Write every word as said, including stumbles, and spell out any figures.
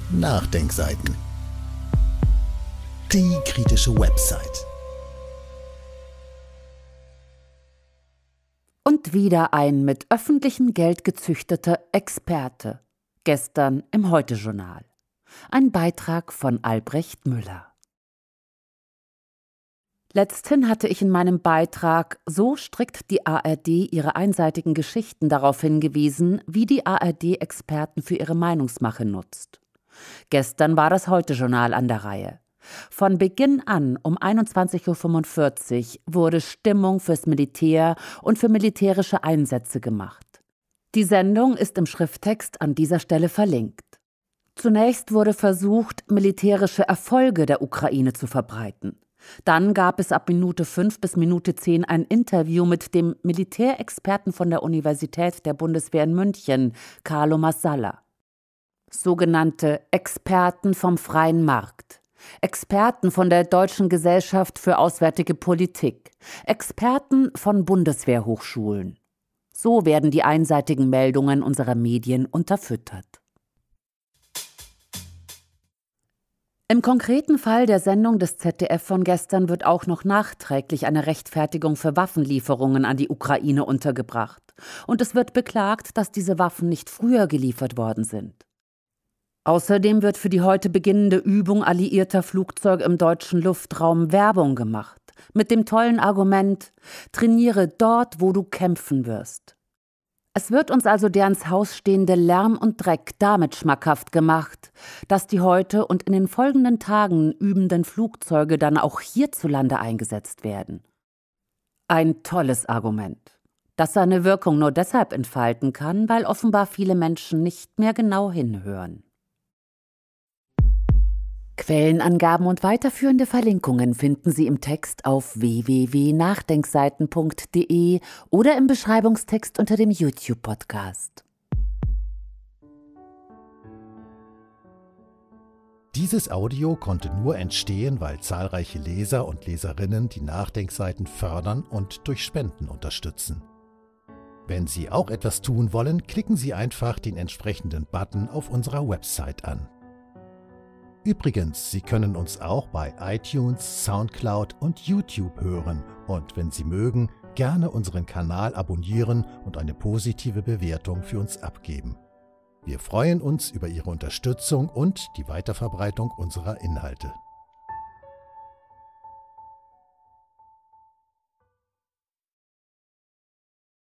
Nachdenkseiten. Die kritische Website. Und wieder ein mit öffentlichem Geld gezüchteter Experte. Gestern im Heute-Journal. Ein Beitrag von Albrecht Müller. Letzthin hatte ich in meinem Beitrag So strickt die A R D ihre einseitigen Geschichten darauf hingewiesen, wie die A R D Experten für ihre Meinungsmache nutzt. Gestern war das Heute-Journal an der Reihe. Von Beginn an um einundzwanzig Uhr fünfundvierzig wurde Stimmung fürs Militär und für militärische Einsätze gemacht. Die Sendung ist im Schrifttext an dieser Stelle verlinkt. Zunächst wurde versucht, militärische Erfolge der Ukraine zu verbreiten. Dann gab es ab Minute fünf bis Minute zehn ein Interview mit dem Militärexperten von der Universität der Bundeswehr in München, Carlo Massala. Sogenannte Experten vom freien Markt. Experten von der Deutschen Gesellschaft für Auswärtige Politik, Experten von Bundeswehrhochschulen. So werden die einseitigen Meldungen unserer Medien unterfüttert. Im konkreten Fall der Sendung des Z D F von gestern wird auch noch nachträglich eine Rechtfertigung für Waffenlieferungen an die Ukraine untergebracht. Und es wird beklagt, dass diese Waffen nicht früher geliefert worden sind. Außerdem wird für die heute beginnende Übung alliierter Flugzeuge im deutschen Luftraum Werbung gemacht, mit dem tollen Argument: Trainiere dort, wo du kämpfen wirst. Es wird uns also der ins Haus stehende Lärm und Dreck damit schmackhaft gemacht, dass die heute und in den folgenden Tagen übenden Flugzeuge dann auch hierzulande eingesetzt werden. Ein tolles Argument, das seine Wirkung nur deshalb entfalten kann, weil offenbar viele Menschen nicht mehr genau hinhören. Quellenangaben und weiterführende Verlinkungen finden Sie im Text auf w w w punkt nachdenkseiten punkt d e oder im Beschreibungstext unter dem YouTube-Podcast. Dieses Audio konnte nur entstehen, weil zahlreiche Leser und Leserinnen die Nachdenkseiten fördern und durch Spenden unterstützen. Wenn Sie auch etwas tun wollen, klicken Sie einfach den entsprechenden Button auf unserer Website an. Übrigens, Sie können uns auch bei iTunes, Soundcloud und YouTube hören und wenn Sie mögen, gerne unseren Kanal abonnieren und eine positive Bewertung für uns abgeben. Wir freuen uns über Ihre Unterstützung und die Weiterverbreitung unserer Inhalte.